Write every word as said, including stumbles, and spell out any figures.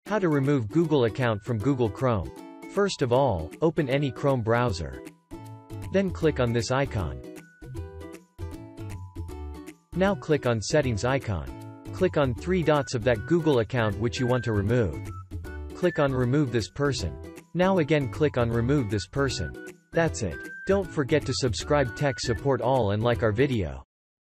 How to remove Google account from Google Chrome. First of all, open any Chrome browser. Then click on this icon. Now click on Settings icon. Click on three dots of that Google account which you want to remove. Click on Remove this person. Now again click on Remove this person. That's it. Don't forget to subscribe Tech Support All and like our video.